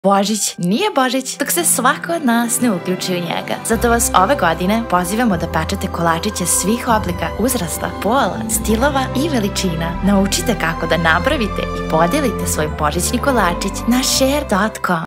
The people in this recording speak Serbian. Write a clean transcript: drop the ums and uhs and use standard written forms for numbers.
Božić nije Božić dok se svako od nas ne uključi u njega. Zato vas ove godine pozivamo da pečete kolačiće svih oblika, uzrasta, pola, stilova i veličina. Naučite kako da napravite i podelite svoj božićni kolačić na share.com.